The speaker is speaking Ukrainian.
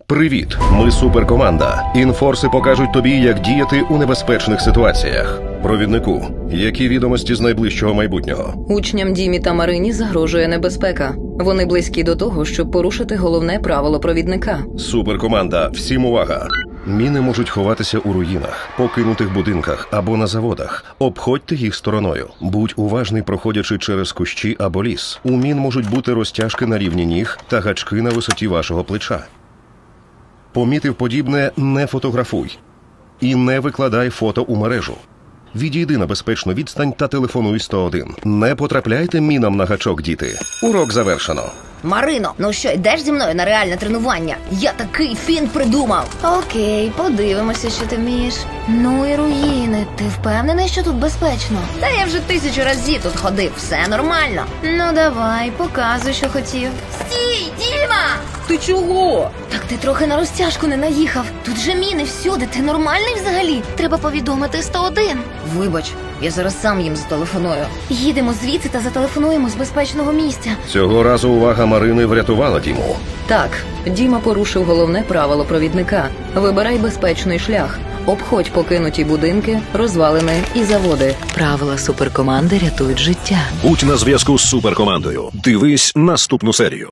Привіт, ми суперкоманда. Інфорси покажуть тобі, як діяти у небезпечних ситуаціях. Провіднику, які відомості з найближчого майбутнього? Учням Дімі та Марині загрожує небезпека. Вони близькі до того, щоб порушити головне правило провідника. Суперкоманда, всім увага! Міни можуть ховатися у руїнах, покинутих будинках або на заводах. Обходьте їх стороною. Будь уважний, проходячи через кущі або ліс. У мін можуть бути розтяжки на рівні ніг та гачки на висоті вашого плеча. Помітив подібне – не фотографуй. І не викладай фото у мережу. Відійди на безпечну відстань та телефонуй 101. Не потрапляйте мінам на гачок, діти. Урок завершено. Марино, ну що, йдеш зі мною на реальне тренування? Я такий фінт придумав. Окей, подивимося, що ти вмієш. Ну і руїни, ти впевнений, що тут безпечно? Та я вже 1000 разів тут ходив, все нормально. Ну давай, показуй, що хотів. Стій, Діма! Ти чого? Так ти трохи на розтяжку не наїхав. Тут же міни всюди, ти нормальний взагалі? Треба повідомити 101. Вибач, я зараз сам їм зателефоную. Їдемо звідси та зателефонуємо з безпечного місця. Цього разу увага Марини врятувала Діму. Так, Діма порушив головне правило провідника. Вибирай безпечний шлях. Обходь покинуті будинки, розвалини і заводи. Правила суперкоманди рятують життя. Будь на зв'язку з суперкомандою. Дивись наступну серію.